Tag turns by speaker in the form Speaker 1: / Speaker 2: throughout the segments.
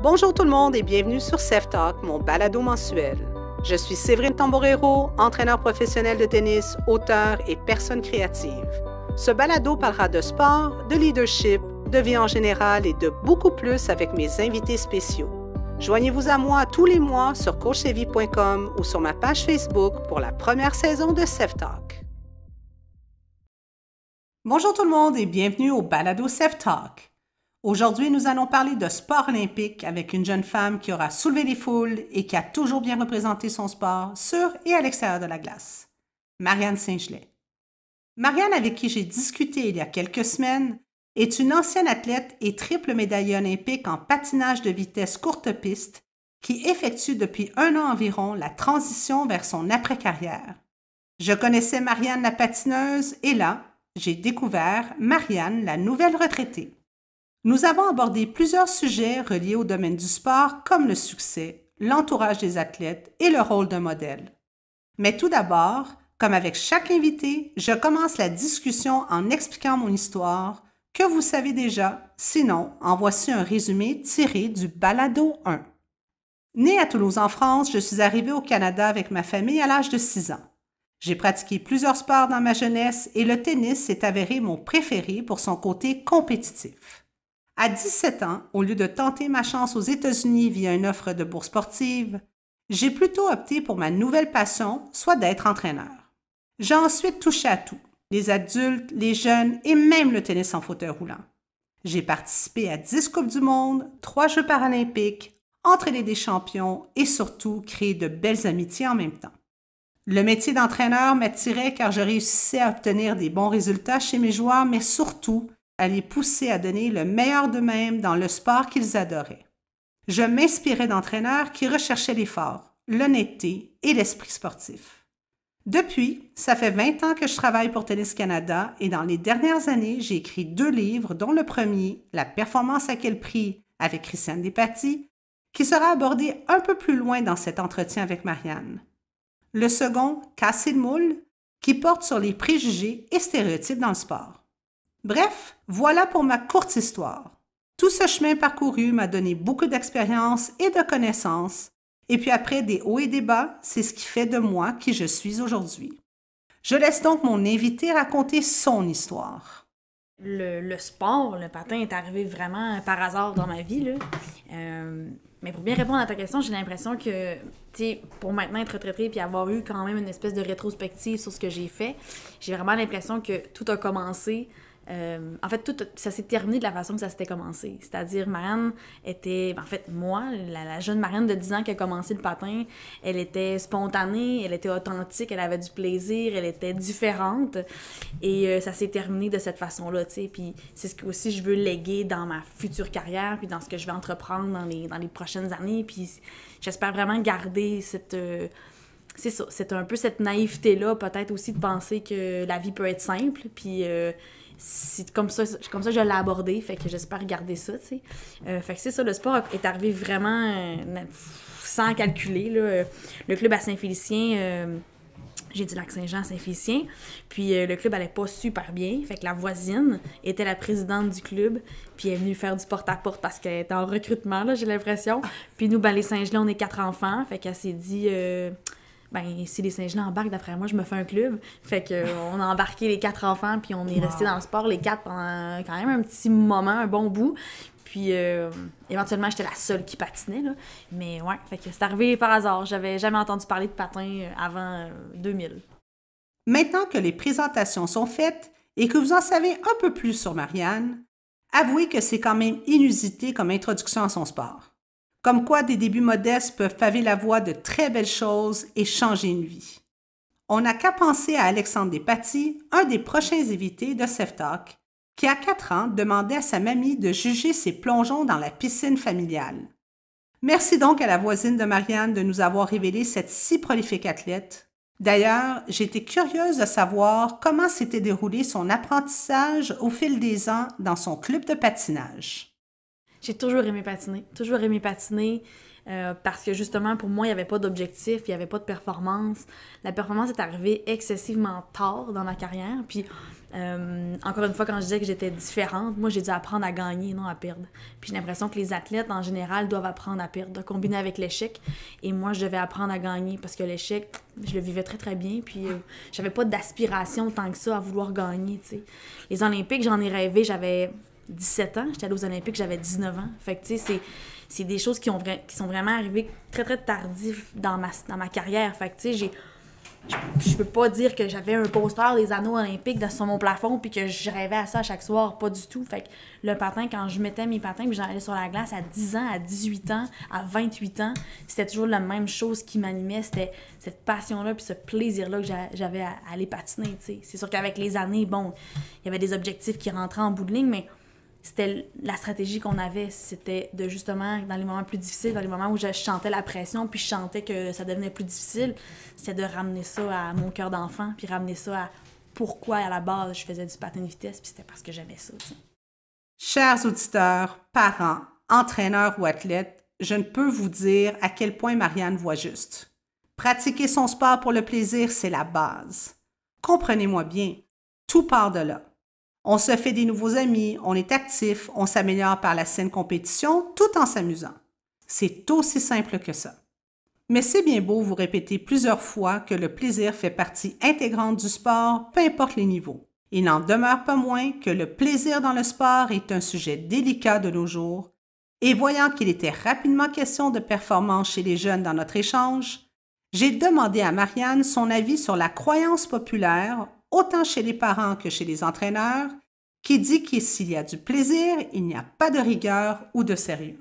Speaker 1: Bonjour tout le monde et bienvenue sur Self-Talk, mon balado mensuel. Je suis Séverine Tamborero, entraîneur professionnel de tennis, auteur et personne créative. Ce balado parlera de sport, de leadership, de vie en général et de beaucoup plus avec mes invités spéciaux. Joignez-vous à moi tous les mois sur coachevie.com ou sur ma page Facebook pour la première saison de Self-Talk. Bonjour tout le monde et bienvenue au balado Self-Talk. Aujourd'hui, nous allons parler de sport olympique avec une jeune femme qui aura soulevé les foules et qui a toujours bien représenté son sport sur et à l'extérieur de la glace. Marianne Saint-Gelais. Marianne, avec qui j'ai discuté il y a quelques semaines, est une ancienne athlète et triple médaillée olympique en patinage de vitesse courte piste qui effectue depuis 1 an environ la transition vers son après-carrière. Je connaissais Marianne la patineuse et là, j'ai découvert Marianne la nouvelle retraitée. Nous avons abordé plusieurs sujets reliés au domaine du sport comme le succès, l'entourage des athlètes et le rôle d'un modèle. Mais tout d'abord, comme avec chaque invité, je commence la discussion en expliquant mon histoire que vous savez déjà, sinon en voici un résumé tiré du balado 1. Née à Toulouse en France, je suis arrivée au Canada avec ma famille à l'âge de 6 ans. J'ai pratiqué plusieurs sports dans ma jeunesse et le tennis s'est avéré mon préféré pour son côté compétitif. À 17 ans, au lieu de tenter ma chance aux États-Unis via une offre de bourse sportive, j'ai plutôt opté pour ma nouvelle passion, soit d'être entraîneur. J'ai ensuite touché à tout, les adultes, les jeunes et même le tennis en fauteuil roulant. J'ai participé à 10 Coupes du Monde, 3 Jeux paralympiques, entraîné des champions et surtout créé de belles amitiés en même temps. Le métier d'entraîneur m'attirait car je réussissais à obtenir des bons résultats chez mes joueurs, mais surtout à les pousser à donner le meilleur d'eux-mêmes dans le sport qu'ils adoraient. Je m'inspirais d'entraîneurs qui recherchaient l'effort, l'honnêteté et l'esprit sportif. Depuis, ça fait 20 ans que je travaille pour Tennis Canada et dans les dernières années, j'ai écrit 2 livres, dont le premier, La performance à quel prix, avec Christiane Despatie, qui sera abordé un peu plus loin dans cet entretien avec Marianne. Le second, Casser le moule, qui porte sur les préjugés et stéréotypes dans le sport. Bref, voilà pour ma courte histoire. Tout ce chemin parcouru m'a donné beaucoup d'expérience et de connaissances, et puis après des hauts et des bas, c'est ce qui fait de moi qui je suis aujourd'hui. Je laisse donc mon invité raconter son histoire.
Speaker 2: Le sport, le patin est arrivé vraiment par hasard dans ma vie, là. Mais pour bien répondre à ta question, j'ai l'impression que, tu sais, pour maintenant être retraitée puis avoir eu quand même une espèce de rétrospective sur ce que j'ai fait, j'ai vraiment l'impression que tout a commencé. En fait, ça s'est terminé de la façon que ça s'était commencé. C'est-à-dire, Marianne était... En fait, moi, la jeune Marianne de 10 ans qui a commencé le patin, elle était spontanée, elle était authentique, elle avait du plaisir, elle était différente. Et ça s'est terminé de cette façon-là, tu sais. Puis c'est ce que aussi je veux léguer dans ma future carrière, puis dans ce que je vais entreprendre dans les prochaines années. Puis j'espère vraiment garder cette... c'est ça, c'est un peu cette naïveté-là, peut-être aussi de penser que la vie peut être simple, puis... c'est comme ça je l'ai abordé, fait que j'espère garder ça, tu sais. Fait que c'est ça, le sport est arrivé vraiment sans calculer, là. Le club à Saint-Félicien, j'ai dit Lac-Saint-Jean à Saint-Félicien, puis le club allait pas super bien, fait que la voisine était la présidente du club, puis elle est venue faire du porte-à-porte parce qu'elle était en recrutement, là, j'ai l'impression. Puis nous, ben, les Saint-Gelais, on est 4 enfants, fait qu'elle s'est dit... si les Saint-Gelais embarquent, d'après moi, je me fais un club. Fait qu'on a embarqué les 4 enfants, puis on est restés dans le sport, les 4, pendant quand même un petit moment, un bon bout. Puis éventuellement, j'étais la seule qui patinait, là. Mais ouais, fait que c'est arrivé par hasard. J'avais jamais entendu parler de patin avant 2000.
Speaker 1: Maintenant que les présentations sont faites et que vous en savez un peu plus sur Marianne, avouez que c'est quand même inusité comme introduction à son sport. Comme quoi des débuts modestes peuvent paver la voie de très belles choses et changer une vie. On n'a qu'à penser à Alexandre Despatie, un des prochains invités de Self-Talk, qui à 4 ans demandait à sa mamie de juger ses plongeons dans la piscine familiale. Merci donc à la voisine de Marianne de nous avoir révélé cette si prolifique athlète. D'ailleurs, j'étais curieuse de savoir comment s'était déroulé son apprentissage au fil des ans dans son club de patinage.
Speaker 2: J'ai toujours aimé patiner, toujours aimé patiner. parce que justement, pour moi, il n'y avait pas d'objectif, il n'y avait pas de performance. La performance est arrivée excessivement tard dans ma carrière. Puis, encore une fois, quand je disais que j'étais différente, moi, j'ai dû apprendre à gagner, non à perdre. Puis j'ai l'impression que les athlètes, en général, doivent apprendre à perdre, combiner avec l'échec. Et moi, je devais apprendre à gagner parce que l'échec, je le vivais très, très bien. Puis j'avais pas d'aspiration tant que ça à vouloir gagner, tu sais. Les Olympiques, j'en ai rêvé, j'avais 17 ans. J'étais allée aux Olympiques, j'avais 19 ans. Fait que, tu sais, c'est des choses qui sont vraiment arrivées très, très tardif dans ma carrière. Fait que, tu sais, je peux pas dire que j'avais un poster des anneaux olympiques sur mon plafond puis que je rêvais à ça chaque soir. Pas du tout. Fait que le patin, quand je mettais mes patins puis j'allais sur la glace à 10 ans, à 18 ans, à 28 ans, c'était toujours la même chose qui m'animait. C'était cette passion-là puis ce plaisir-là que j'avais à aller patiner, tu sais. C'est sûr qu'avec les années, bon, il y avait des objectifs qui rentraient en bout de ligne, mais c'était la stratégie qu'on avait, c'était de justement, dans les moments plus difficiles, dans les moments où je chantais la pression, puis je chantais que ça devenait plus difficile, c'était de ramener ça à mon cœur d'enfant, puis ramener ça à pourquoi, à la base, je faisais du patin de vitesse, puis c'était parce que j'aimais ça, t'sais.
Speaker 1: Chers auditeurs, parents, entraîneurs ou athlètes, je ne peux vous dire à quel point Marianne voit juste. Pratiquer son sport pour le plaisir, c'est la base. Comprenez-moi bien, tout part de là. On se fait des nouveaux amis, on est actif, on s'améliore par la saine compétition tout en s'amusant. C'est aussi simple que ça. Mais c'est bien beau vous répéter plusieurs fois que le plaisir fait partie intégrante du sport, peu importe les niveaux. Il n'en demeure pas moins que le plaisir dans le sport est un sujet délicat de nos jours, et voyant qu'il était rapidement question de performance chez les jeunes dans notre échange, j'ai demandé à Marianne son avis sur la croyance populaire, autant chez les parents que chez les entraîneurs, qui dit que s'il y a du plaisir, il n'y a pas de rigueur ou de sérieux.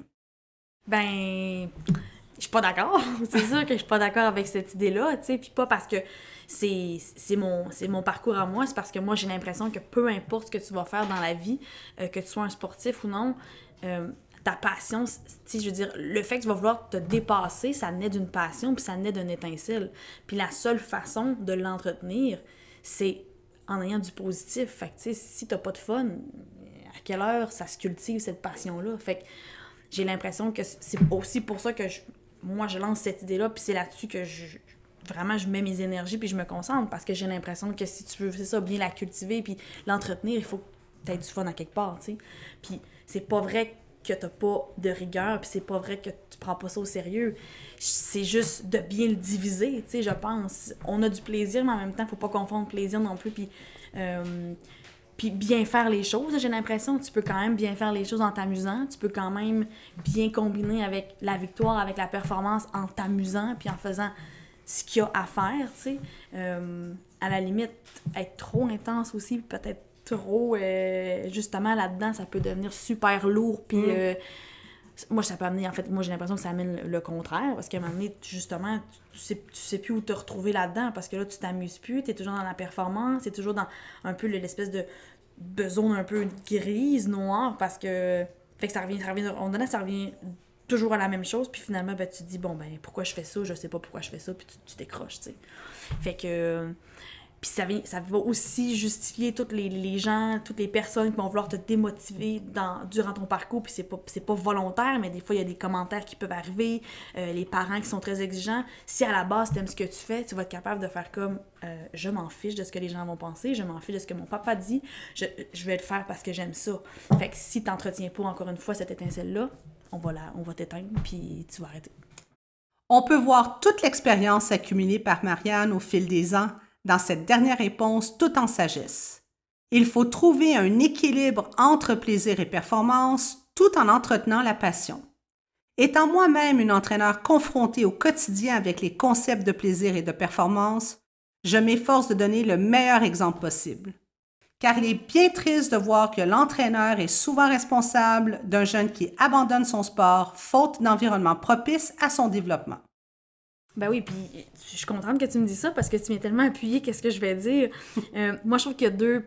Speaker 2: Ben, je suis pas d'accord. C'est sûr que je suis pas d'accord avec cette idée-là, tu sais, puis pas parce que c'est mon parcours à moi, c'est parce que moi, j'ai l'impression que peu importe ce que tu vas faire dans la vie, que tu sois un sportif ou non, ta passion, tu sais, je veux dire, le fait que tu vas vouloir te dépasser, ça naît d'une passion, puis ça naît d'une étincelle. Puis la seule façon de l'entretenir, c'est en ayant du positif. Fait que, tu sais, si t'as pas de fun, à quelle heure ça se cultive, cette passion-là? Fait que j'ai l'impression que c'est aussi pour ça que moi, je lance cette idée-là, puis c'est là-dessus que vraiment, je mets mes énergies, puis je me concentre, parce que j'ai l'impression que si tu veux, c'est ça, bien la cultiver, puis l'entretenir, il faut que t'aies du fun à quelque part, tu sais. Puis c'est pas vrai que t'as pas de rigueur, puis c'est pas vrai que tu prends pas ça au sérieux. C'est juste de bien le diviser, tu sais, je pense. On a du plaisir, mais en même temps, faut pas confondre plaisir non plus, puis bien faire les choses, j'ai l'impression. Tu peux quand même bien faire les choses en t'amusant. Tu peux quand même bien combiner avec la victoire, avec la performance, en t'amusant, puis en faisant ce qu'il y a à faire, tu sais. À la limite, être trop intense aussi, peut-être trop, justement, là-dedans, ça peut devenir super lourd, puis moi, ça peut amener, en fait, moi, j'ai l'impression que ça amène le contraire, parce qu'à un moment donné, justement, tu sais plus où te retrouver là-dedans, parce que là, tu t'amuses plus, t'es toujours dans la performance, t'es toujours dans un peu l'espèce de zone un peu grise, noire, parce que, fait que ça revient, ça revient toujours à la même chose, puis finalement, ben, tu te dis, bon, ben, pourquoi je fais ça, je sais pas pourquoi je fais ça, puis tu décroches, tu sais. Fait que... Puis ça va aussi justifier toutes les gens, toutes les personnes qui vont vouloir te démotiver durant ton parcours, puis c'est pas volontaire, mais des fois, il y a des commentaires qui peuvent arriver, les parents qui sont très exigeants. Si à la base, t'aimes ce que tu fais, tu vas être capable de faire comme je m'en fiche de ce que les gens vont penser, je m'en fiche de ce que mon papa dit, je vais le faire parce que j'aime ça. Fait que si t'entretiens pas, encore une fois, cette étincelle-là, on va t'éteindre, puis tu vas arrêter.
Speaker 1: On peut voir toute l'expérience accumulée par Marianne au fil des ans dans cette dernière réponse tout en sagesse. Il faut trouver un équilibre entre plaisir et performance tout en entretenant la passion. Étant moi-même une entraîneur confrontée au quotidien avec les concepts de plaisir et de performance, je m'efforce de donner le meilleur exemple possible. Car il est bien triste de voir que l'entraîneur est souvent responsable d'un jeune qui abandonne son sport faute d'environnement propice à son développement.
Speaker 2: Ben oui, puis je suis contente que tu me dises ça parce que tu m'as tellement appuyé qu'est-ce que je vais dire. Moi, je trouve qu'il y a deux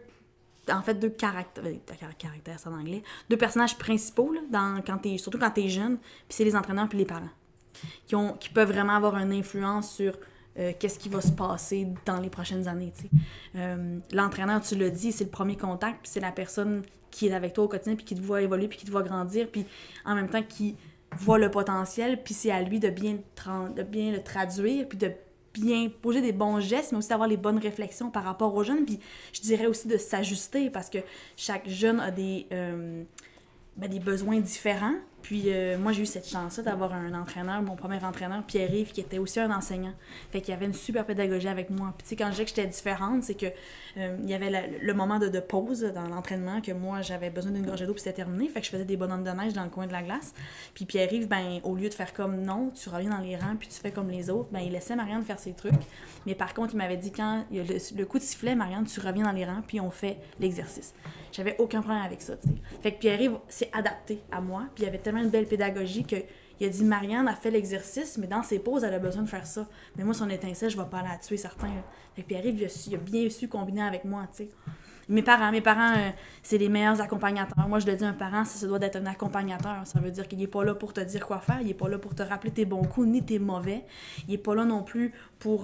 Speaker 2: caractères, c'est en anglais, deux personnages principaux, là, surtout quand t'es jeune, puis c'est les entraîneurs puis les parents, qui peuvent vraiment avoir une influence sur qu'est-ce qui va se passer dans les prochaines années, tu sais. L'entraîneur, tu l'as dit, c'est le premier contact, puis c'est la personne qui est avec toi au quotidien, puis qui te voit évoluer, puis qui te voit grandir, puis en même temps qui voit le potentiel, puis c'est à lui de bien le traduire, puis de bien poser des bons gestes, mais aussi d'avoir les bonnes réflexions par rapport aux jeunes, puis je dirais aussi de s'ajuster, parce que chaque jeune a des besoins différents. Puis moi, j'ai eu cette chance-là d'avoir un entraîneur, mon premier entraîneur, Pierre-Yves, qui était aussi un enseignant. Fait qu'il y avait une super pédagogie avec moi. Puis tu sais, quand je dis que j'étais différente, c'est que il y avait le moment de pause dans l'entraînement, que moi, j'avais besoin d'une gorgée d'eau, puis c'était terminé. Fait que je faisais des bonhommes de neige dans le coin de la glace. Puis Pierre-Yves, ben au lieu de faire comme non, tu reviens dans les rangs, puis tu fais comme les autres, ben il laissait Marianne faire ses trucs. Mais par contre, il m'avait dit, quand il y a le coup de sifflet, Marianne, tu reviens dans les rangs, puis on fait l'exercice. J'avais aucun problème avec ça, tu sais. Fait que Pierre-Yves s'est adapté à moi, puis il y avait tellement une belle pédagogie qu'il a dit, Marianne a fait l'exercice, mais dans ses pauses, elle a besoin de faire ça. Mais moi, son étincelle, je vais pas la tuer, certain. Là. Fait que Pierre-Yves, il a bien su combiner avec moi, tu sais. Mes parents, c'est les meilleurs accompagnateurs. Moi, je le dis, un parent, ça doit d'être un accompagnateur. Ça veut dire qu'il n'est pas là pour te dire quoi faire, il n'est pas là pour te rappeler tes bons coups, ni tes mauvais. Il n'est pas là non plus pour,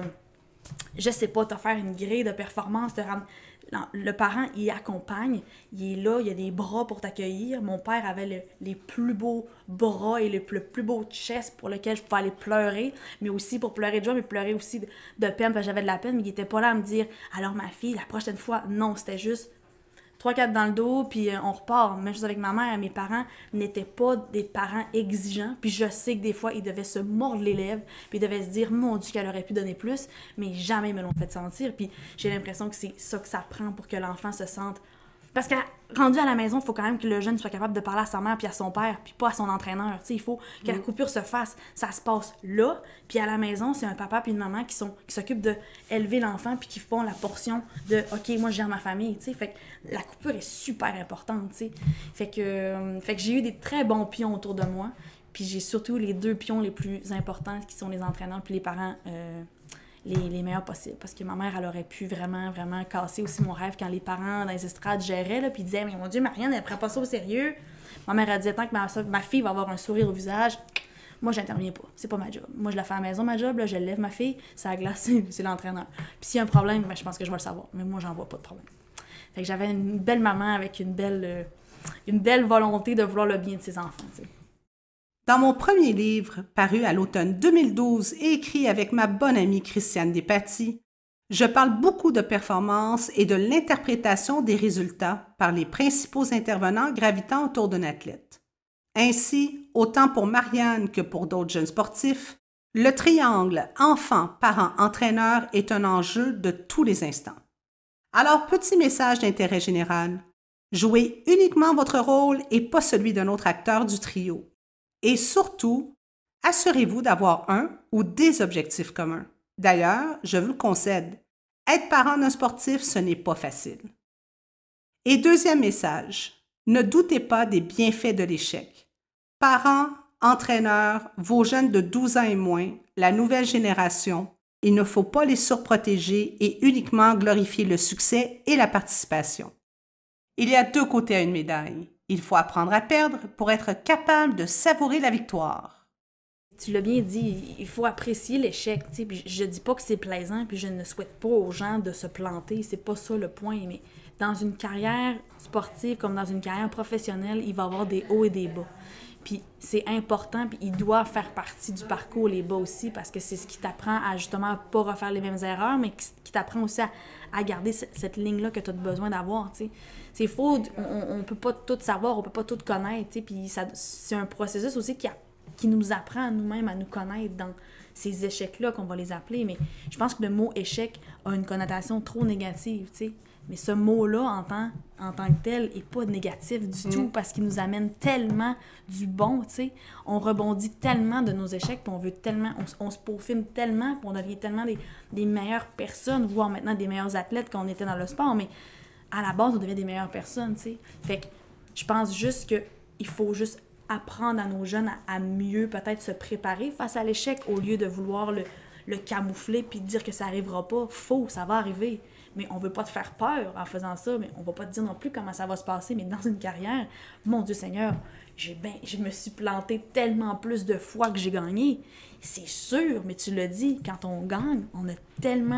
Speaker 2: je sais pas, te faire une grille de performance, te rendre... Non, le parent, il accompagne, il est là, il a des bras pour t'accueillir. Mon père avait les plus beaux bras et le plus beau chest pour lequel je pouvais aller pleurer, mais aussi pour pleurer de joie, mais pleurer aussi de peine, parce que j'avais de la peine, mais il était pas là à me dire « Alors ma fille, la prochaine fois, non, c'était juste 3-4 dans le dos, puis on repart. » Même chose avec ma mère, mes parents n'étaient pas des parents exigeants, puis je sais que des fois, ils devaient se mordre les lèvres, puis ils devaient se dire « Mon Dieu, qu'elle aurait pu donner plus », mais jamais ils me l'ont fait sentir, puis j'ai l'impression que c'est ça que ça prend pour que l'enfant se sente... Parce que rendu à la maison, il faut quand même que le jeune soit capable de parler à sa mère puis à son père, puis pas à son entraîneur. Tu sais, il faut que la coupure se fasse. Ça se passe là, puis à la maison, c'est un papa puis une maman qui s'occupent d'élever l'enfant puis qui font la portion de « OK, moi, je gère ma famille », tu sais. Fait que la coupure est super importante, tu sais. Fait que j'ai eu des très bons pions autour de moi, puis j'ai surtout les 2 pions les plus importants qui sont les entraîneurs puis les parents les meilleurs possibles. Parce que ma mère, elle aurait pu vraiment, vraiment casser aussi mon rêve quand les parents dans les estrades géraient, là, puis ils disaient « Mais mon Dieu, Marianne, elle prend pas ça au sérieux. » Ma mère, elle disait « Tant que ma fille va avoir un sourire au visage, moi, j'interviens pas. C'est pas ma job. Moi, je la fais à la maison, ma job, là, je lève ma fille, ça a glacé, c'est l'entraîneur. Puis s'il y a un problème, ben, je pense que je vais le savoir. Mais moi, j'en vois pas de problème. » Fait que j'avais une belle maman avec une belle volonté de vouloir le bien de ses enfants, tu sais.
Speaker 1: Dans mon premier livre, paru à l'automne 2012 et écrit avec ma bonne amie Christiane Despatie, je parle beaucoup de performance et de l'interprétation des résultats par les principaux intervenants gravitant autour d'un athlète. Ainsi, autant pour Marianne que pour d'autres jeunes sportifs, le triangle enfant-parent-entraîneur est un enjeu de tous les instants. Alors, petit message d'intérêt général. Jouez uniquement votre rôle et pas celui d'un autre acteur du trio. Et surtout, assurez-vous d'avoir un ou des objectifs communs. D'ailleurs, je vous le concède, être parent d'un sportif, ce n'est pas facile. Et deuxième message, ne doutez pas des bienfaits de l'échec. Parents, entraîneurs, vos jeunes de 12 ans et moins, la nouvelle génération, il ne faut pas les surprotéger et uniquement glorifier le succès et la participation. Il y a 2 côtés à une médaille. Il faut apprendre à perdre pour être capable de savourer la victoire.
Speaker 2: Tu l'as bien dit, il faut apprécier l'échec. Puis je dis pas que c'est plaisant, puis je ne souhaite pas aux gens de se planter, c'est pas ça le point. Mais dans une carrière sportive comme dans une carrière professionnelle, il va y avoir des hauts et des bas. Puis c'est important, puis il doit faire partie du parcours, les bas aussi, parce que c'est ce qui t'apprend à justement pas refaire les mêmes erreurs, mais qui t'apprend aussi à garder cette ligne-là que tu as besoin d'avoir, tu sais. C'est faux, on peut pas tout savoir, on peut pas tout connaître, tu sais, puis c'est un processus aussi qui nous apprend à nous-mêmes à nous connaître dans ces échecs-là, qu'on va les appeler, mais je pense que le mot « échec » a une connotation trop négative, tu sais. Mais ce mot-là, en tant que tel, n'est pas négatif du tout, parce qu'il nous amène tellement du bon, tu sais. On rebondit tellement de nos échecs, puis on veut tellement, on se peaufine tellement, puis on devient tellement des meilleures personnes, voire maintenant des meilleurs athlètes qu'on était dans le sport, mais à la base, on devient des meilleures personnes, tu sais. Fait que je pense juste qu'il faut juste apprendre à nos jeunes à mieux peut-être se préparer face à l'échec, au lieu de vouloir le camoufler puis dire que ça n'arrivera pas. Faux, ça va arriver. Mais on veut pas te faire peur en faisant ça, mais on va pas te dire non plus comment ça va se passer. Mais dans une carrière, mon Dieu Seigneur, je me suis plantée tellement plus de fois que j'ai gagné. C'est sûr, mais tu l'as dit, quand on gagne, on a tellement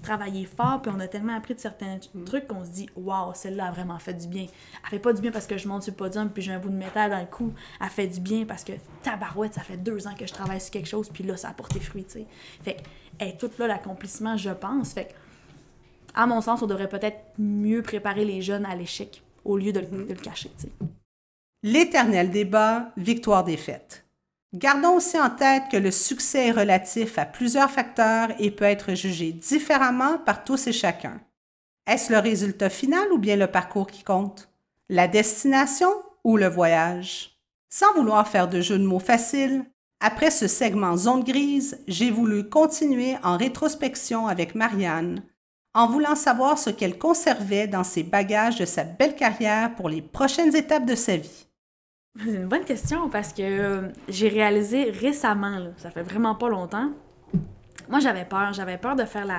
Speaker 2: travaillé fort, puis on a tellement appris de certains trucs qu'on se dit « Wow, celle-là a vraiment fait du bien. » Elle fait pas du bien parce que je monte sur le podium puis j'ai un bout de métal dans le cou. Elle fait du bien parce que, tabarouette, ça fait 2 ans que je travaille sur quelque chose, puis là, ça a porté fruit, tu sais. Fait qu'elle est toute là, l'accomplissement, je pense. Fait que, à mon sens, on devrait peut-être mieux préparer les jeunes à l'échec au lieu de le cacher, tu sais.
Speaker 1: L'éternel débat, victoire-défaite. Gardons aussi en tête que le succès est relatif à plusieurs facteurs et peut être jugé différemment par tous et chacun. Est-ce le résultat final ou bien le parcours qui compte? La destination ou le voyage? Sans vouloir faire de jeu de mots faciles, après ce segment zone grise, j'ai voulu continuer en rétrospection avec Marianne, en voulant savoir ce qu'elle conservait dans ses bagages de sa belle carrière pour les prochaines étapes de sa vie.
Speaker 2: C'est une bonne question parce que j'ai réalisé récemment, là, ça fait vraiment pas longtemps, moi j'avais peur de faire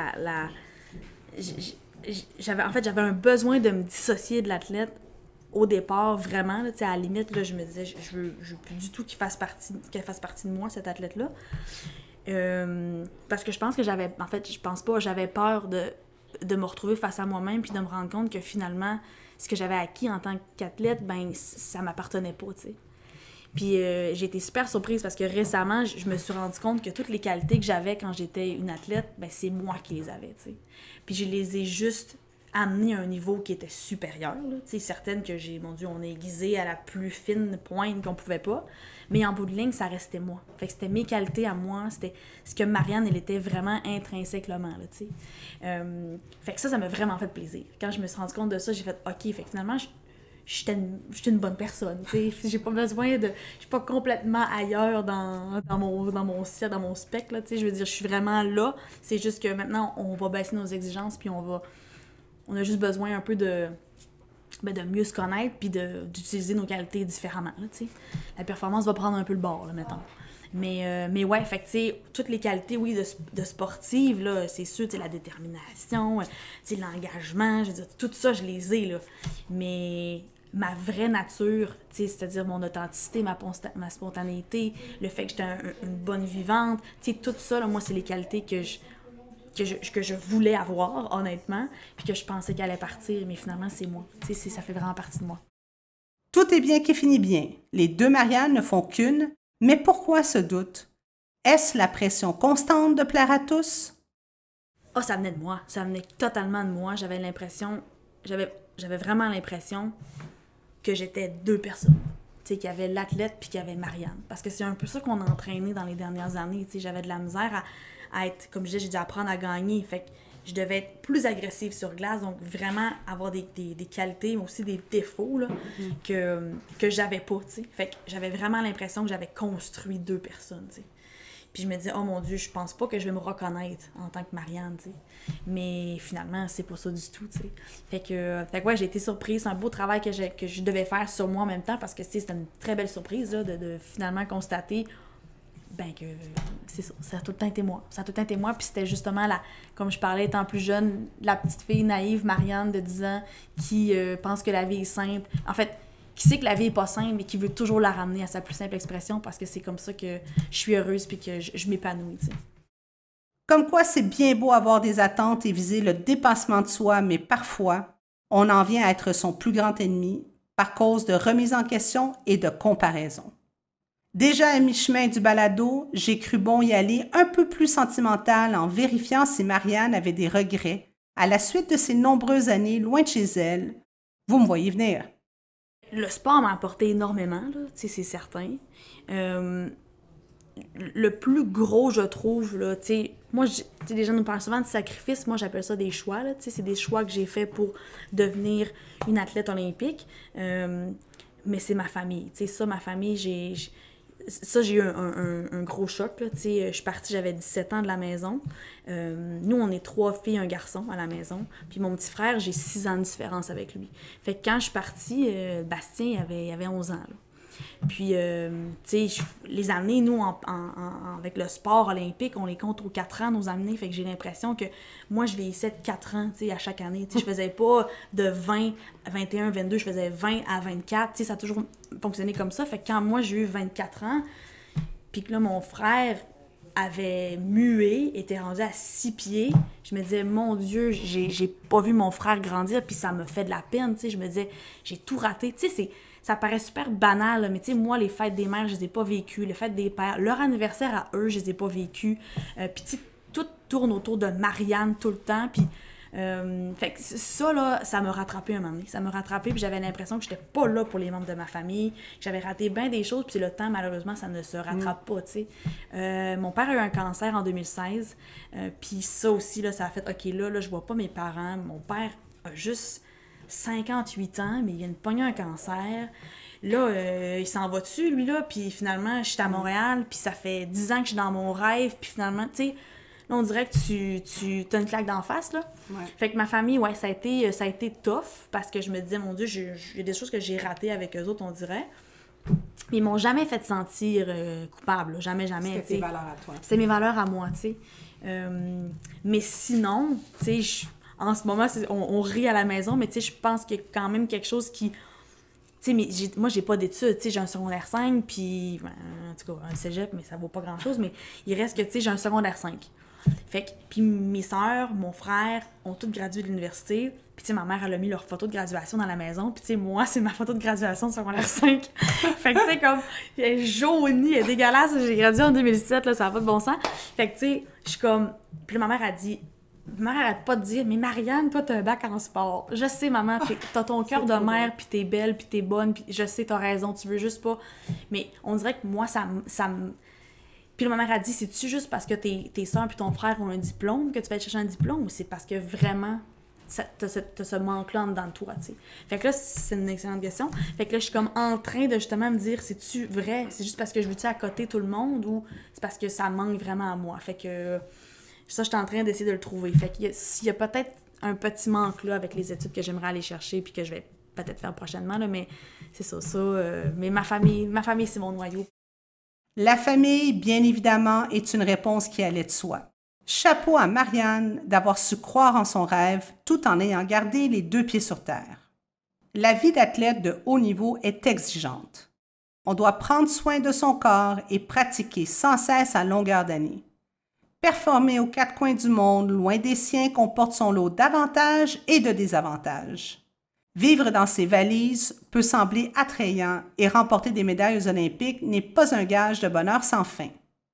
Speaker 2: j'avais un besoin de me dissocier de l'athlète au départ, vraiment, là, à la limite, là, je me disais, je veux plus du tout qu'elle fasse partie de moi, cette athlète-là. Parce que je pense que j'avais peur de me retrouver face à moi-même puis de me rendre compte que finalement, ce que j'avais acquis en tant qu'athlète, ben ça m'appartenait pas, tu sais. Puis j'ai été super surprise parce que récemment, je me suis rendu compte que toutes les qualités que j'avais quand j'étais une athlète, ben c'est moi qui les avais, tu sais. Puis je les ai juste amenées à un niveau qui était supérieur, là. Tu sais, certaines que mon Dieu, on a aiguisé à la plus fine pointe qu'on pouvait pas. Mais en bout de ligne, ça restait moi. Fait que c'était mes qualités à moi, c'était ce que Marianne, elle était vraiment intrinsèquement, là, tu sais. Fait que ça m'a vraiment fait plaisir. Quand je me suis rendu compte de ça, j'ai fait « OK, fait que finalement, j'étais une bonne personne, tu sais. J'ai pas besoin de... Je suis pas complètement ailleurs dans mon spectre, là, tu sais. Je veux dire, je suis vraiment là. C'est juste que maintenant, on va baisser nos exigences, puis on a juste besoin un peu de mieux se connaître puis d'utiliser nos qualités différemment, là, tu sais. La performance va prendre un peu le bord, là, mettons. Mais ouais, fait que, tu sais, toutes les qualités, oui, de sportive, là, c'est sûr, tu sais, la détermination, tu sais, l'engagement, je veux dire, tout ça, je les ai, là. Mais ma vraie nature, tu sais, c'est-à-dire mon authenticité, ma spontanéité, le fait que j'étais une bonne vivante, tu sais, tout ça, là, moi, c'est les qualités que je voulais avoir, honnêtement, puis que je pensais qu'elle allait partir, mais finalement, c'est moi. Tu sais, ça fait vraiment partie de moi.
Speaker 1: Tout est bien qui finit bien. Les deux Marianne ne font qu'une, mais pourquoi ce doute? Est-ce la pression constante de plaire à tous?
Speaker 2: Ah, ça venait de moi. Ça venait totalement de moi. J'avais vraiment l'impression que j'étais 2 personnes. Tu sais, qu'il y avait l'athlète puis qu'il y avait Marianne. Parce que c'est un peu ça qu'on a entraîné dans les dernières années. Tu sais, j'avais de la misère à être, comme je disais, j'ai dû apprendre à gagner. Fait que je devais être plus agressive sur glace, donc vraiment avoir des qualités, mais aussi des défauts là, que j'avais pas, tu sais. Fait que j'avais vraiment l'impression que j'avais construit 2 personnes, tu sais. Puis je me disais, oh mon Dieu, je pense pas que je vais me reconnaître en tant que Marianne, tu sais. Mais finalement, c'est pas ça du tout, tu sais. Fait que ouais, j'ai été surprise. C'est un beau travail que je devais faire sur moi en même temps parce que, tu sais, c'était une très belle surprise, là, de finalement constater que c'est ça, ça a tout le temps été moi. Ça a tout le temps été moi, puis c'était justement, comme je parlais étant plus jeune, la petite fille naïve, Marianne, de 10 ans, qui pense que la vie est simple. En fait, qui sait que la vie est pas simple, mais qui veut toujours la ramener à sa plus simple expression parce que c'est comme ça que je suis heureuse puis que je m'épanouis, tu sais.
Speaker 1: Comme quoi, c'est bien beau avoir des attentes et viser le dépassement de soi, mais parfois, on en vient à être son plus grand ennemi par cause de remise en question et de comparaison. Déjà à mi-chemin du balado, j'ai cru bon y aller un peu plus sentimental en vérifiant si Marianne avait des regrets à la suite de ses nombreuses années loin de chez elle. Vous me voyez venir.
Speaker 2: Le sport m'a apporté énormément, là, tu sais, c'est certain. Le plus gros, je trouve, là, tu sais, moi, les gens nous parlent souvent de sacrifice, moi j'appelle ça des choix, là, tu sais, c'est des choix que j'ai faits pour devenir une athlète olympique, mais c'est ma famille, tu sais, ça, ma famille, j'ai eu un gros choc, là, tu sais, je suis partie, j'avais 17 ans de la maison, nous, on est 3 filles, un garçon à la maison, puis mon petit frère, j'ai 6 ans de différence avec lui, fait que quand je suis partie, Bastien, il avait 11 ans, là. Puis, tu sais, les années, nous, avec le sport olympique, on les compte aux 4 ans, nos années. Fait que j'ai l'impression que moi, je vieillissais de 4 ans, tu sais, à chaque année. Tu sais, je faisais pas de 20 à 21, 22, je faisais 20 à 24. Tu sais, ça a toujours fonctionné comme ça. Fait que quand moi, j'ai eu 24 ans, puis que là, mon frère, avait mué, était rendu à 6 pieds. Je me disais, mon Dieu, j'ai pas vu mon frère grandir, puis ça me fait de la peine, tu sais. Je me disais, j'ai tout raté. Tu sais, ça paraît super banal, là, mais tu sais, moi, les fêtes des mères, je les ai pas vécues. Les fêtes des pères, leur anniversaire à eux, je les ai pas vécues. Puis tu sais, tout tourne autour de Marianne tout le temps, puis... fait que ça, là, ça m'a rattrapé un moment donné. Ça m'a rattrapé, puis j'avais l'impression que j'étais pas là pour les membres de ma famille, que j'avais raté bien des choses, puis le temps, malheureusement, ça ne se rattrape pas, tu sais. Mon père a eu un cancer en 2016, puis ça aussi, là, ça a fait, OK, là, je vois pas mes parents. Mon père a juste 58 ans, mais il vient de pogner un cancer. Là, il s'en va dessus, lui, là, puis finalement, je suis à Montréal, puis ça fait 10 ans que je suis dans mon rêve, puis finalement, tu sais... Là, on dirait que tu as une claque d'en face, là.
Speaker 1: Ouais.
Speaker 2: Fait que ma famille, ouais, ça a été tough, parce que je me disais, mon Dieu, il y a des choses que j'ai ratées avec eux autres, on dirait. Ils m'ont jamais fait sentir coupable, là. Jamais.
Speaker 1: C'était tes valeurs à toi.
Speaker 2: C'était mes valeurs à moi, tu sais. Mais sinon, tu sais, en ce moment, on rit à la maison, mais tu sais, je pense qu'il y a quand même quelque chose qui... Tu sais, moi, j'ai pas d'études, tu sais, j'ai un secondaire 5, puis... en tout cas, un cégep, mais ça vaut pas grand-chose, mais il reste que, tu sais, j'ai un secondaire 5. Fait que, puis mes sœurs, mon frère ont toutes gradué de l'université. Puis, tu sais, ma mère, elle a mis leur photo de graduation dans la maison. Puis, tu sais, moi, c'est ma photo de graduation de secondaire 5. Fait que, tu sais, comme, elle est jaunie, elle est dégueulasse. J'ai gradué en 2007, là, ça n'a pas de bon sens. Fait que, tu sais, je suis comme... Puis ma mère a dit... Ma mère arrête pas de dire, mais Marianne, toi, t'as un bac en sport. Je sais, maman, t'as ton cœur de mère, puis t'es belle, puis t'es bonne, puis je sais, t'as raison, tu veux juste pas. Mais on dirait que moi, ça me... Puis ma mère a dit, c'est-tu juste parce que tes soeurs puis ton frère ont un diplôme que tu vas aller chercher un diplôme, ou c'est parce que vraiment, t'as ce manque-là en dedans de toi, tu sais? Fait que là, c'est une excellente question. Fait que là, je suis comme en train de justement me dire, c'est-tu vrai? C'est juste parce que je veux-tu à côté tout le monde, ou c'est parce que ça manque vraiment à moi? Fait que ça, je suis en train d'essayer de le trouver. Fait qu'il y a peut-être un petit manque là avec les études que j'aimerais aller chercher puis que je vais peut-être faire prochainement, là, mais c'est ça. Mais ma famille, c'est mon noyau.
Speaker 1: La famille, bien évidemment, est une réponse qui allait de soi. Chapeau à Marianne d'avoir su croire en son rêve tout en ayant gardé les 2 pieds sur terre. La vie d'athlète de haut niveau est exigeante. On doit prendre soin de son corps et pratiquer sans cesse à longueur d'année. Performer aux 4 coins du monde, loin des siens, comporte son lot d'avantages et de désavantages. Vivre dans ses valises peut sembler attrayant et remporter des médailles aux Olympiques n'est pas un gage de bonheur sans fin.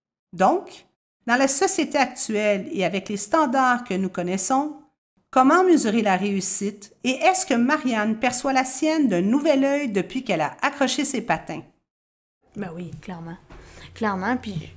Speaker 1: Donc, dans la société actuelle et avec les standards que nous connaissons, comment mesurer la réussite et est-ce que Marianne perçoit la sienne d'un nouvel œil depuis qu'elle a accroché ses patins?
Speaker 2: Ben oui, clairement. Clairement, puis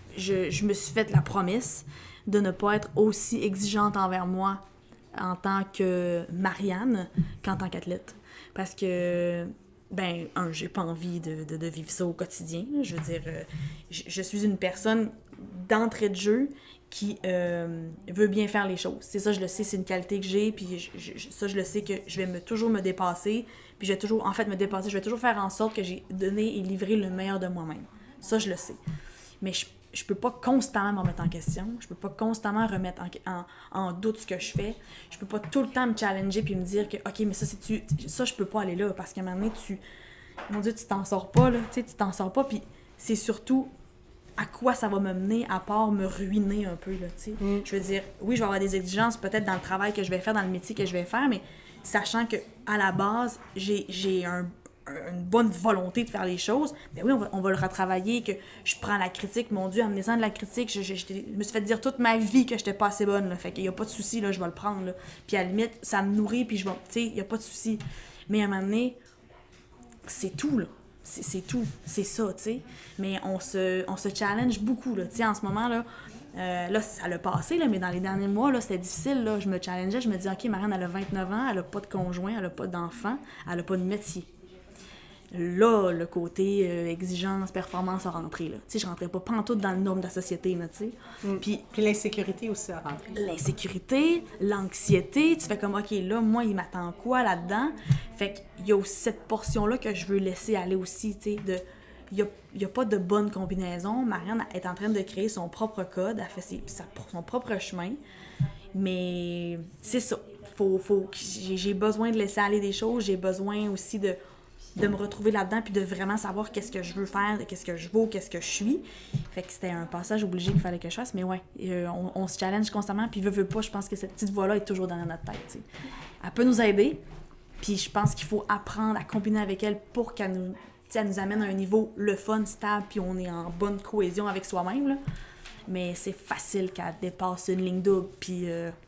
Speaker 2: je me suis fait la promesse de ne pas être aussi exigeante envers moi en tant que Marianne qu'en tant qu'athlète. Parce que, ben, j'ai pas envie de vivre ça au quotidien. Je veux dire, je suis une personne d'entrée de jeu qui veut bien faire les choses. C'est ça, je le sais, c'est une qualité que j'ai, puis ça, je le sais que je vais toujours me dépasser, puis je vais toujours, en fait, me dépasser, je vais toujours faire en sorte que j'ai donné et livré le meilleur de moi-même. Ça, je le sais. Mais je peux pas constamment me remettre en question. Je peux pas constamment remettre en doute ce que je fais. Je peux pas tout le temps me challenger puis me dire que, OK, mais ça, je peux pas aller là parce qu'à un moment donné, mon Dieu, tu t'en sors pas, là. Tu sais, tu t'en sors pas. Puis c'est surtout à quoi ça va me mener à part me ruiner un peu, là, tu sais. Je veux dire, oui, je vais avoir des exigences peut-être dans le travail que je vais faire, dans le métier que je vais faire, mais sachant que à la base, j'ai une bonne volonté de faire les choses, ben oui, on va le retravailler, que je prends la critique, mon Dieu, en me disant de la critique, je me suis fait dire toute ma vie que j'étais pas assez bonne, là, fait qu'il y a pas de souci, là, je vais le prendre, là. Puis à la limite, ça me nourrit, puis je vais, tu sais, il y a pas de souci. Mais à un moment donné, c'est tout, là. C'est tout, c'est ça, tu sais. Mais on se challenge beaucoup, là, tu sais, en ce moment, là, là, ça l'a passé, là, mais dans les derniers mois, là, c'était difficile, là, je me challengeais, je me disais, OK, Marianne, elle a 29 ans, elle a pas de conjoint, elle a pas d'enfant, elle a pas de métier. Là, le côté exigence, performance a rentré, là. Tu sais, je rentrais pas pantoute dans le norme de la société, là, tu sais.
Speaker 1: Puis l'insécurité aussi a rentré.
Speaker 2: L'insécurité, l'anxiété, tu fais comme, OK, là, moi, il m'attend quoi là-dedans? Fait qu'il y a aussi cette portion-là que je veux laisser aller aussi, tu sais, il n'y a pas de bonne combinaison. Marianne est en train de créer son propre code, elle fait son propre chemin, mais c'est ça. J'ai besoin de laisser aller des choses, j'ai besoin aussi de de me retrouver là-dedans, puis de vraiment savoir qu'est-ce que je veux faire, qu'est-ce que je vaux, qu'est-ce que je suis. Fait que c'était un passage obligé qu'il fallait que je fasse, mais ouais, on se challenge constamment, puis veut pas, je pense que cette petite voix-là est toujours dans notre tête, t'sais. Elle peut nous aider, puis je pense qu'il faut apprendre à combiner avec elle pour qu'elle nous amène à un niveau le fun, stable, puis on est en bonne cohésion avec soi-même, là. Mais c'est facile qu'elle dépasse une ligne double, puis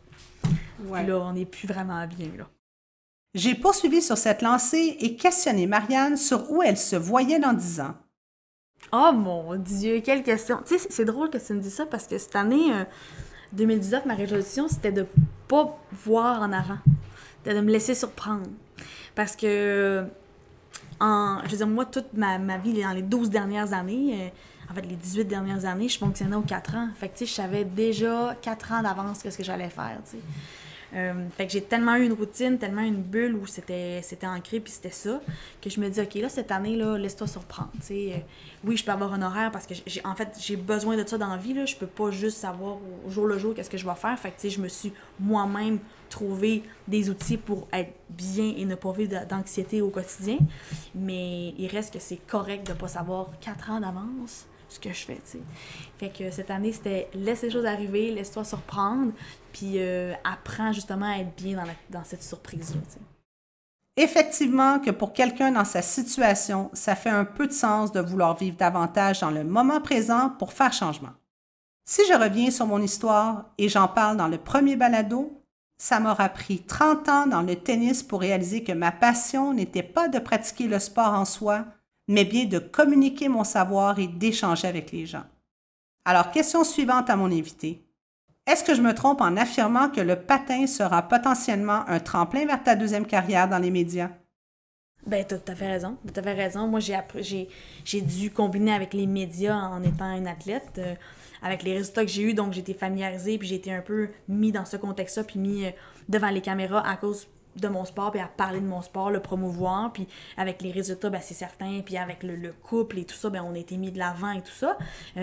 Speaker 2: là, on n'est plus vraiment bien, là.
Speaker 1: J'ai poursuivi sur cette lancée et questionné Marianne sur où elle se voyait dans 10 ans.
Speaker 2: Oh mon Dieu, quelle question! Tu sais, c'est drôle que tu me dises ça parce que cette année, 2019, ma résolution, c'était de pas voir en avant, de me laisser surprendre. Parce que, je veux dire, moi, toute ma vie, dans les 12 dernières années, en fait, les 18 dernières années, je fonctionnais aux 4 ans. Fait que, tu sais, je savais déjà 4 ans d'avance ce que j'allais faire, tu sais. Fait que j'ai tellement eu une routine, tellement une bulle où c'était ancré, puis c'était ça, que je me dis, OK, là, cette année, là, laisse-toi surprendre, tu sais. Oui, je peux avoir un horaire parce que, j'ai besoin de ça dans la vie, là. Je peux pas juste savoir au jour le jour qu'est-ce que je vais faire. Fait que, tu sais, je me suis moi-même trouvé des outils pour être bien et ne pas vivre d'anxiété au quotidien. Mais il reste que c'est correct de pas savoir 4 ans d'avance ce que je fais, tu sais. Fait que cette année, c'était laisse les choses arriver, laisse-toi surprendre, puis apprends justement à être bien dans cette surprise-là, tu sais.
Speaker 1: Effectivement que pour quelqu'un dans sa situation, ça fait un peu de sens de vouloir vivre davantage dans le moment présent pour faire changement. Si je reviens sur mon histoire et j'en parle dans le premier balado, ça m'aura pris 30 ans dans le tennis pour réaliser que ma passion n'était pas de pratiquer le sport en soi, mais bien de communiquer mon savoir et d'échanger avec les gens. Alors, question suivante à mon invité. Est-ce que je me trompe en affirmant que le patin sera potentiellement un tremplin vers ta deuxième carrière dans les médias?
Speaker 2: Ben, t'as tout à fait raison. T'as tout à fait raison. Moi, j'ai dû combiner avec les médias en étant une athlète. Avec les résultats que j'ai eus, donc j'ai été familiarisée, puis j'ai été un peu mis dans ce contexte-là, puis mis devant les caméras à cause de mon sport, puis à parler de mon sport, le promouvoir, puis avec les résultats, ben c'est certain, puis avec le couple et tout ça, ben on a été mis de l'avant et tout ça.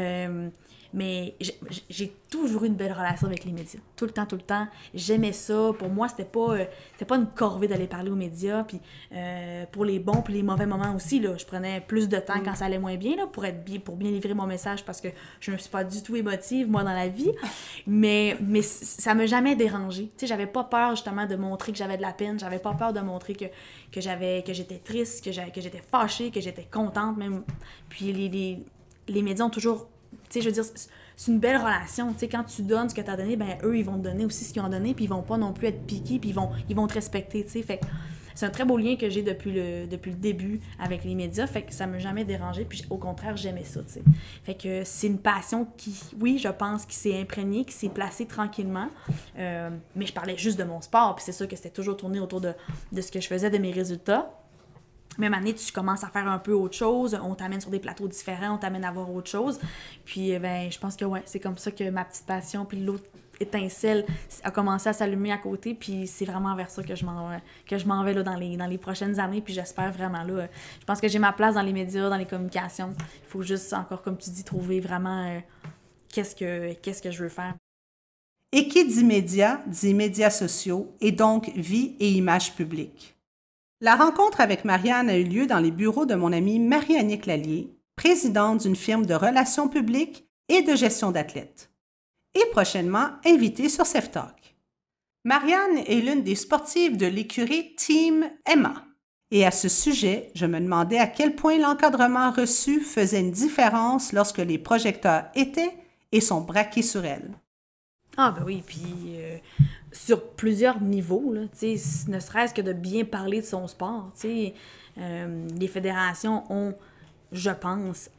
Speaker 2: Mais j'ai toujours eu une belle relation avec les médias. Tout le temps. J'aimais ça. Pour moi, c'était pas une corvée d'aller parler aux médias. Puis pour les bons puis les mauvais moments aussi, là, je prenais plus de temps quand ça allait moins bien, là, pour bien livrer mon message parce que je ne suis pas du tout émotive, moi, dans la vie. Mais ça m'a jamais dérangée. Tu sais, j'avais pas peur, justement, de montrer que j'avais de la peine. J'avais pas peur de montrer que j'étais triste, que j'étais fâchée, que j'étais contente, même. Puis les médias ont toujours... Tu sais, je veux dire, c'est une belle relation. Tu sais, quand tu donnes ce que tu as donné, ben eux, ils vont te donner aussi ce qu'ils ont donné, puis ils vont pas non plus être piqués, puis ils vont te respecter, tu sais. Fait que c'est un très beau lien que j'ai depuis le début avec les médias, fait que ça m'a jamais dérangé, puis au contraire, j'aimais ça, tu sais. Fait que c'est une passion qui, oui, je pense, qui s'est imprégnée, qui s'est placée tranquillement, mais je parlais juste de mon sport, puis c'est sûr que c'était toujours tourné autour de ce que je faisais, de mes résultats. Même année, tu commences à faire un peu autre chose, on t'amène sur des plateaux différents, on t'amène à voir autre chose. Puis, ben, je pense que ouais, c'est comme ça que ma petite passion, puis l'autre étincelle a commencé à s'allumer à côté, puis c'est vraiment vers ça que je m'en vais là, dans les prochaines années, puis j'espère vraiment là. Je pense que j'ai ma place dans les médias, dans les communications. Il faut juste encore, comme tu dis, trouver vraiment qu'est-ce que je veux faire.
Speaker 1: Et qui dit médias sociaux et donc vie et image publique. La rencontre avec Marianne a eu lieu dans les bureaux de mon amie Marie-Annick Lallier, présidente d'une firme de relations publiques et de gestion d'athlètes, et prochainement invitée sur Safe Talk. Marianne est l'une des sportives de l'écurie Team Emma. Et à ce sujet, je me demandais à quel point l'encadrement reçu faisait une différence lorsque les projecteurs étaient et sont braqués sur elle.
Speaker 2: Ah ben oui, puis sur plusieurs niveaux, là, ne serait-ce que de bien parler de son sport. Les fédérations ont, je pense,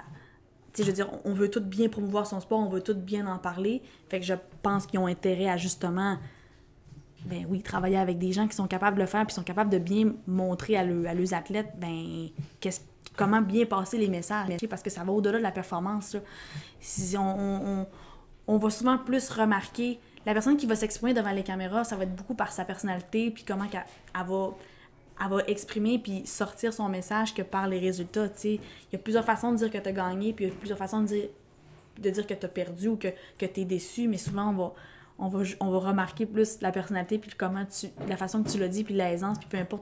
Speaker 2: je veux dire, on veut tout bien promouvoir son sport, on veut tout bien en parler. Fait que je pense qu'ils ont intérêt à justement, ben oui, travailler avec des gens qui sont capables de le faire, puis sont capables de bien montrer à leurs athlètes, ben, comment bien passer les messages. Parce que ça va au-delà de la performance, là. Si on va souvent plus remarquer la personne qui va s'exprimer devant les caméras, ça va être beaucoup par sa personnalité, puis comment elle va exprimer puis sortir son message que par les résultats. Il y a plusieurs façons de dire que tu as gagné, puis il y a plusieurs façons de dire que tu as perdu ou que tu es déçu, mais souvent on va remarquer plus la personnalité, puis la façon que tu l'as dit, puis l'aisance, puis peu importe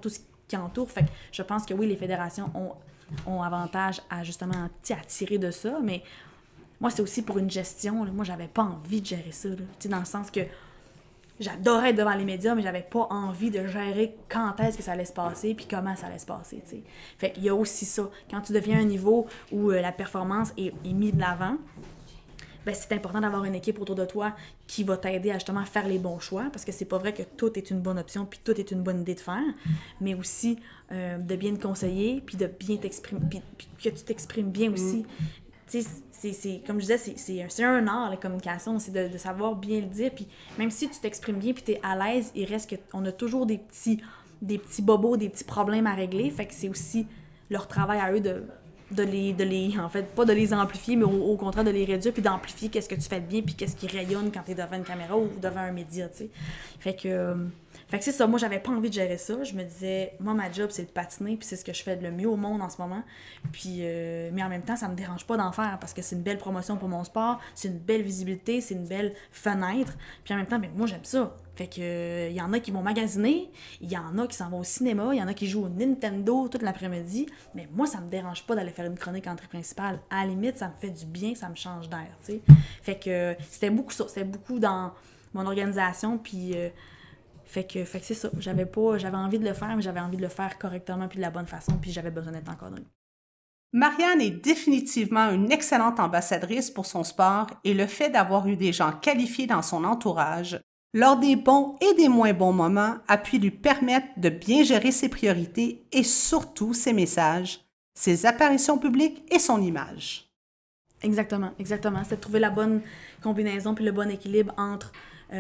Speaker 2: qui entourent. Fait que je pense que oui, les fédérations ont avantage à justement attirer de ça, mais moi, c'est aussi pour une gestion. Là. Moi, j'avais pas envie de gérer ça. Là. Dans le sens que j'adorais être devant les médias, mais j'avais pas envie de gérer quand est-ce que ça allait se passer puis comment ça allait se passer. T'sais. Fait qu'il y a aussi ça. Quand tu deviens à un niveau où la performance est mise de l'avant, ben, c'est important d'avoir une équipe autour de toi qui va t'aider à justement faire les bons choix, parce que c'est pas vrai que tout est une bonne option puis tout est une bonne idée de faire, mais aussi de bien te conseiller puis de bien t'exprimer, puis que tu t'exprimes bien aussi. Tu sais, c'est comme je disais, c'est un art, la communication, c'est de savoir bien le dire, puis même si tu t'exprimes bien puis t'es à l'aise, il reste qu'on a toujours des petits bobos, des petits problèmes à régler, fait que c'est aussi leur travail à eux de les en fait, pas de les amplifier, mais au contraire de les réduire puis d'amplifier qu'est-ce que tu fais de bien puis qu'est-ce qui rayonne quand t'es devant une caméra ou devant un média, tu sais. Fait que c'est ça, moi j'avais pas envie de gérer ça, je me disais, moi ma job c'est de patiner puis c'est ce que je fais de le mieux au monde en ce moment, puis mais en même temps ça me dérange pas d'en faire parce que c'est une belle promotion pour mon sport, c'est une belle visibilité, c'est une belle fenêtre, puis en même temps, ben, moi j'aime ça. Fait que il y en a qui vont magasiner, il y en a qui s'en vont au cinéma, il y en a qui jouent au Nintendo toute l'après-midi, mais moi ça me dérange pas d'aller faire une chronique entrée principale. À la limite, ça me fait du bien, ça me change d'air, tu sais. Fait que c'était beaucoup ça, c'était beaucoup dans mon organisation, puis fait que c'est ça. J'avais envie de le faire, mais j'avais envie de le faire correctement puis de la bonne façon, puis j'avais besoin d'être encadrée.
Speaker 1: Marianne est définitivement une excellente ambassadrice pour son sport et le fait d'avoir eu des gens qualifiés dans son entourage lors des bons et des moins bons moments a pu lui permettre de bien gérer ses priorités et surtout ses messages, ses apparitions publiques et son image.
Speaker 2: Exactement. C'est de trouver la bonne combinaison puis le bon équilibre entre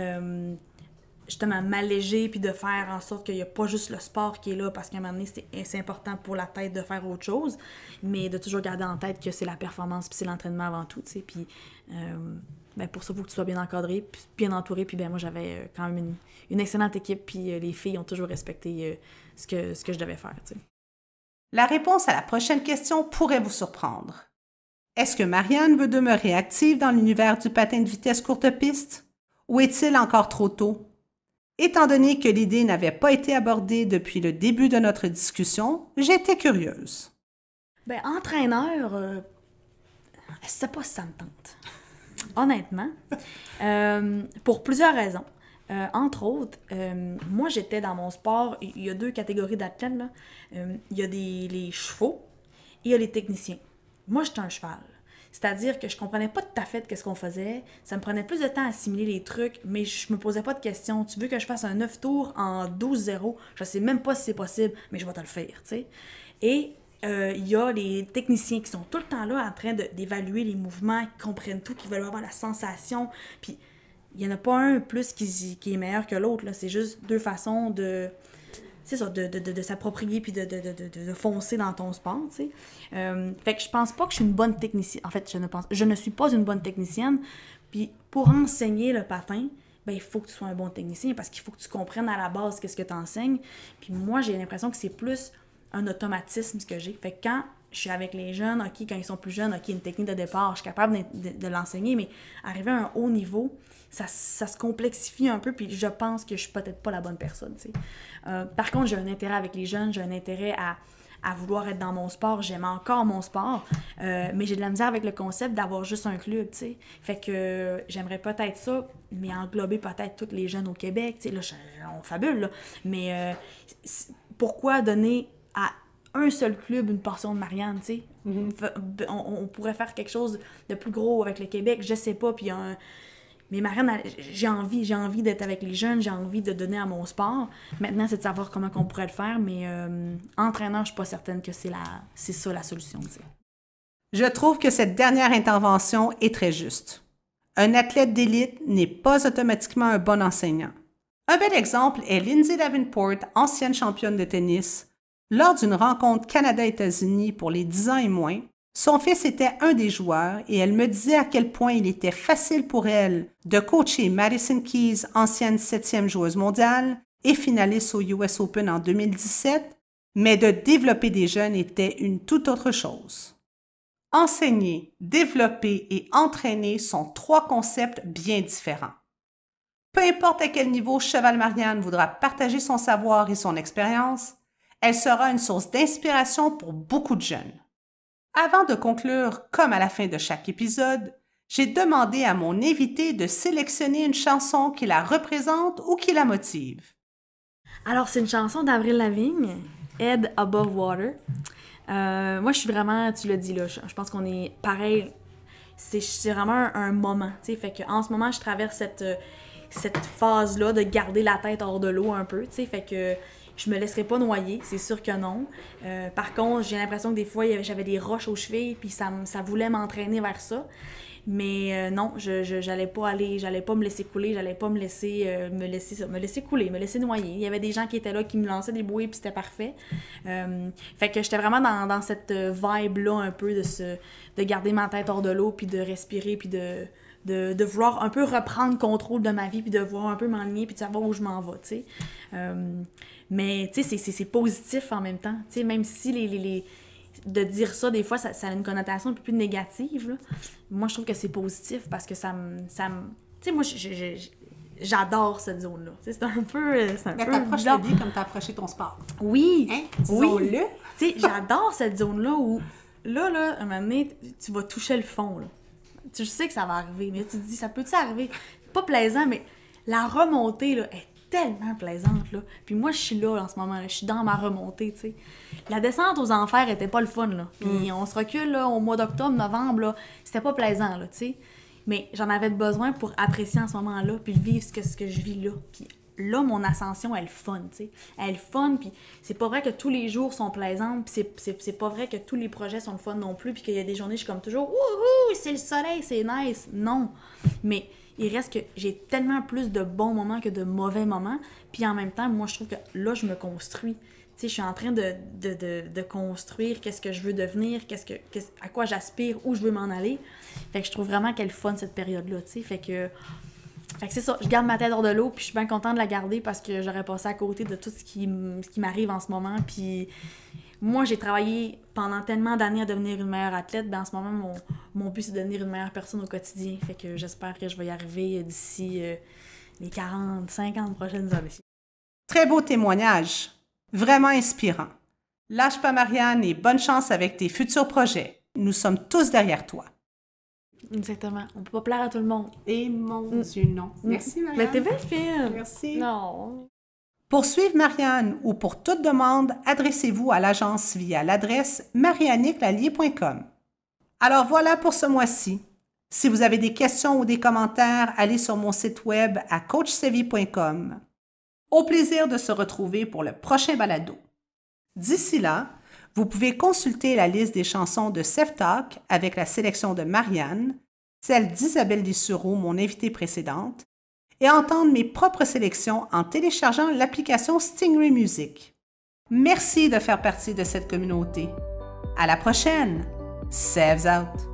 Speaker 2: justement m'alléger puis de faire en sorte qu'il n'y a pas juste le sport qui est là, parce qu'à un moment donné, c'est important pour la tête de faire autre chose, mais de toujours garder en tête que c'est la performance puis c'est l'entraînement avant tout, tu sais, puis ben pour ça, il faut que tu sois bien encadré, puis bien entouré, puis ben moi, j'avais quand même une excellente équipe, puis les filles ont toujours respecté ce que je devais faire, tu sais.
Speaker 1: La réponse à la prochaine question pourrait vous surprendre. Est-ce que Marianne veut demeurer active dans l'univers du patin de vitesse courte piste? Ou est-il encore trop tôt? Étant donné que l'idée n'avait pas été abordée depuis le début de notre discussion, j'étais curieuse.
Speaker 2: Ben, entraîneur, je sais pas si ça me tente. Honnêtement. Pour plusieurs raisons. Entre autres, moi, j'étais dans mon sport, il y a 2 catégories d'athlètes, là. Il y a les chevaux et il y a les techniciens. Moi, j'étais un cheval. C'est-à-dire que je comprenais pas tout à fait qu'est-ce qu'on faisait. Ça me prenait plus de temps à assimiler les trucs, mais je me posais pas de questions. Tu veux que je fasse un 9 tours en 12-0? Je sais même pas si c'est possible, mais je vais te le faire, tu sais. Et il y a les techniciens qui sont tout le temps là en train d'évaluer les mouvements, qui comprennent tout, qui veulent avoir la sensation. Puis il y en a pas un plus qui est meilleur que l'autre, là. C'est juste 2 façons de s'approprier puis de foncer dans ton sport, tu sais. Fait que je pense pas que je suis une bonne technicienne. En fait, je ne suis pas une bonne technicienne. Puis pour enseigner le patin, ben il faut que tu sois un bon technicien parce qu'il faut que tu comprennes à la base qu'est-ce que tu enseignes. Puis moi, j'ai l'impression que c'est plus un automatisme ce que j'ai. Fait que quand je suis avec les jeunes, OK, quand ils sont plus jeunes, OK, une technique de départ, je suis capable de l'enseigner, mais arriver à un haut niveau, ça se complexifie un peu, puis je pense que je suis peut-être pas la bonne personne, tu sais. Par contre, j'ai un intérêt avec les jeunes, j'ai un intérêt à vouloir être dans mon sport, j'aime encore mon sport, mais j'ai de la misère avec le concept d'avoir juste un club, tu sais. Fait que j'aimerais peut-être ça, mais englober peut-être tous les jeunes au Québec, tu sais, là, on fabule, là, mais pourquoi donner à un seul club une portion de Marianne, tu sais? On pourrait faire quelque chose de plus gros avec le Québec, je sais pas, puis mais Marianne, j'ai envie d'être avec les jeunes, j'ai envie de donner à mon sport. Maintenant, c'est de savoir comment on pourrait le faire, mais entraîneur, je suis pas certaine que c'est ça la solution, tu sais.
Speaker 1: Je trouve que cette dernière intervention est très juste. Un athlète d'élite n'est pas automatiquement un bon enseignant. Un bel exemple est Lindsay Davenport, ancienne championne de tennis. Lors d'une rencontre Canada-États-Unis pour les 10 ans et moins, son fils était un des joueurs et elle me disait à quel point il était facile pour elle de coacher Madison Keys, ancienne 7e joueuse mondiale et finaliste au US Open en 2017, mais de développer des jeunes était une toute autre chose. Enseigner, développer et entraîner sont 3 concepts bien différents. Peu importe à quel niveau Cheval Marianne voudra partager son savoir et son expérience, Elle sera une source d'inspiration pour beaucoup de jeunes. Avant de conclure, comme à la fin de chaque épisode, j'ai demandé à mon invité de sélectionner une chanson qui la représente ou qui la motive.
Speaker 2: Alors, c'est une chanson d'Avril Lavigne, Head Above Water. Moi, je suis vraiment, tu l'as dit là, je pense qu'on est pareil. C'est vraiment un moment, tu sais. Fait qu'en ce moment, je traverse cette phase-là de garder la tête hors de l'eau un peu, tu sais. Fait que je me laisserai pas noyer, c'est sûr que non. Par contre, j'ai l'impression que des fois, j'avais des roches aux chevilles, puis ça voulait m'entraîner vers ça. Mais non, j'allais pas me laisser couler, j'allais pas me laisser couler, me laisser noyer. Il y avait des gens qui étaient là, qui me lançaient des bouées, puis c'était parfait. Fait que j'étais vraiment dans cette vibe-là un peu de garder ma tête hors de l'eau, puis de respirer, puis de vouloir un peu reprendre contrôle de ma vie, puis de voir un peu m'enligner, puis de savoir où je m'en vais, tu sais. Mais, tu sais, c'est positif en même temps. Tu sais, même si de dire ça, des fois, ça a une connotation un peu plus négative, là. Moi, je trouve que c'est positif parce que ça me... Tu sais, moi, j'adore cette zone-là. Tu sais, c'est un peu...
Speaker 1: Mais t'approches ta vie comme t'as approché ton sport.
Speaker 2: Oui!
Speaker 1: Hein?
Speaker 2: Oui! Tu sais, j'adore cette zone-là où, là, un moment donné, tu vas toucher le fond, là. Tu sais que ça va arriver, mais tu te dis, ça peut-tu arriver? Pas plaisant, mais la remontée, là, est tellement plaisante, là. Puis moi, je suis là, en ce moment, là. Je suis dans ma remontée, tu sais. La descente aux enfers était pas le fun, là. Puis on se recule, là, au mois d'octobre, novembre, là. C'était pas plaisant, là, tu sais. Mais j'en avais besoin pour apprécier en ce moment-là, puis vivre ce que je vis là. Puis là, mon ascension, elle est fun, tu sais. Elle est fun, puis c'est pas vrai que tous les jours sont plaisants, puis c'est pas vrai que tous les projets sont le fun non plus, puis qu'il y a des journées, je suis comme toujours « Wouhou, c'est le soleil, c'est nice! » Non! Mais il reste que j'ai tellement plus de bons moments que de mauvais moments, puis en même temps, moi, je trouve que là, je me construis. Tu sais, je suis en train de construire qu'est-ce que je veux devenir, à quoi j'aspire, où je veux m'en aller. Fait que je trouve vraiment qu'elle est fun, cette période-là, tu sais. Fait que c'est ça, je garde ma tête hors de l'eau, puis je suis bien contente de la garder parce que j'aurais passé à côté de tout ce qui m'arrive en ce moment. Puis moi, j'ai travaillé pendant tellement d'années à devenir une meilleure athlète, ben en ce moment, mon but, c'est de devenir une meilleure personne au quotidien. Fait que j'espère que je vais y arriver d'ici les 40, 50 prochaines années.
Speaker 1: Très beau témoignage. Vraiment inspirant. Lâche pas, Marianne, et bonne chance avec tes futurs projets. Nous sommes tous derrière toi.
Speaker 2: Exactement. On peut pas plaire à tout le monde.
Speaker 1: Et mon Dieu, non. Merci, Marianne.
Speaker 2: Mais t'es belle fille.
Speaker 1: Merci.
Speaker 2: Non.
Speaker 1: Pour suivre Marianne ou pour toute demande, adressez-vous à l'agence via l'adresse marianniquelallier.com. Alors voilà pour ce mois-ci. Si vous avez des questions ou des commentaires, allez sur mon site web à coachsevi.com. Au plaisir de se retrouver pour le prochain balado. D'ici là, vous pouvez consulter la liste des chansons de Self-Talk avec la sélection de Marianne, celle d'Isabelle Dessureau, mon invitée précédente, et entendre mes propres sélections en téléchargeant l'application Stingray Music. Merci de faire partie de cette communauté. À la prochaine! Sevs out!